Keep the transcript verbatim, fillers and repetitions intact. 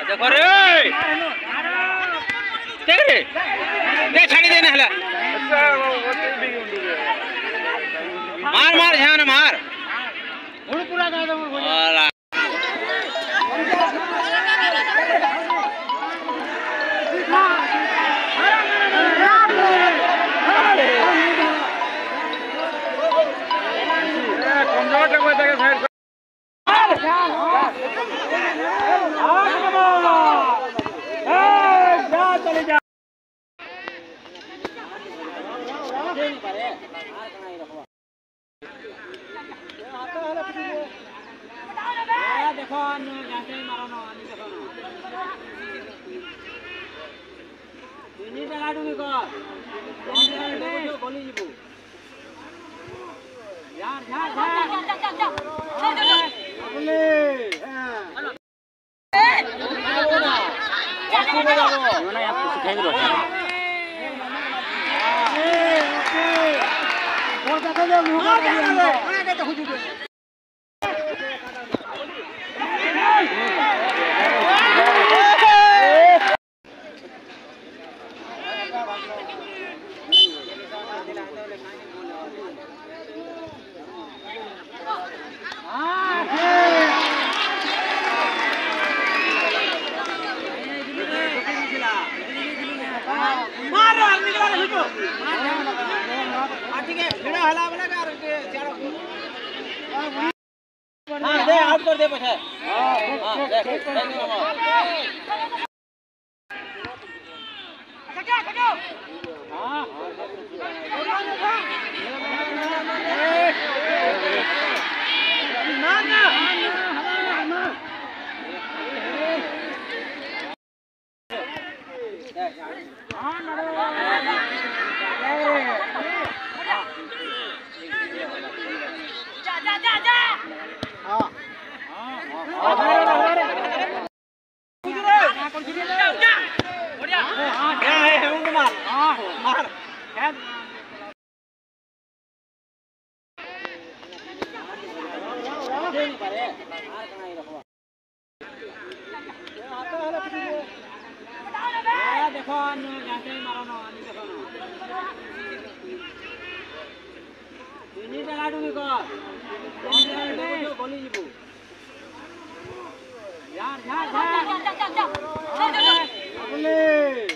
देखो रे देख रे दे छाड़ी देना हला मार मार ध्यान मार हुड़ पूरा कर दो वाला कमजोर तक बता के साइड चले जा देखो मारो ना बोली यार आउट कर दे पछे हां देख खटो खटो हां ना ना जा जा जा जा हां देखो मारो ना बोली यार